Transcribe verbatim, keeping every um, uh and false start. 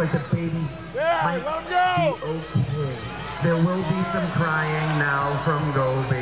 like the baby Yeah, might let him go! be okay. There will be some crying now from Go Baby.